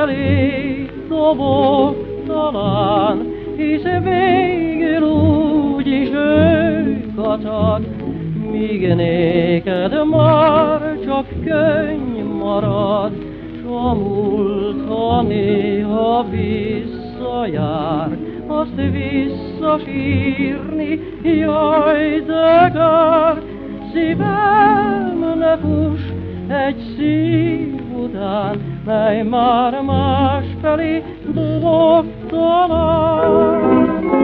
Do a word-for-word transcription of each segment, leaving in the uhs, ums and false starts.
felé dobok talán, hisz végül úgyis ő kacag, míg néked már csak könny marad, s a múlt, ha néha visszajár, azt visszasírni, jaj, de kár. Szívem, ne fuss egy szív után, mely már másfelé dobog talán.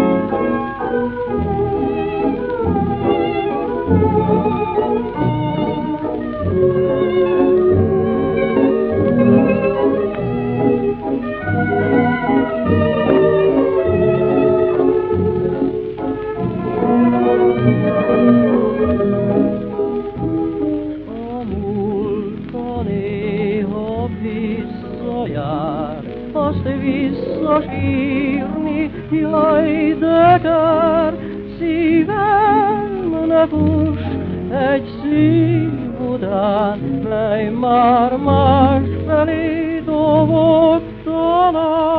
Azt visszasírni, jaj, de kár. Szívem, ne fuss egy szív után, mely már másfelé dobog talán.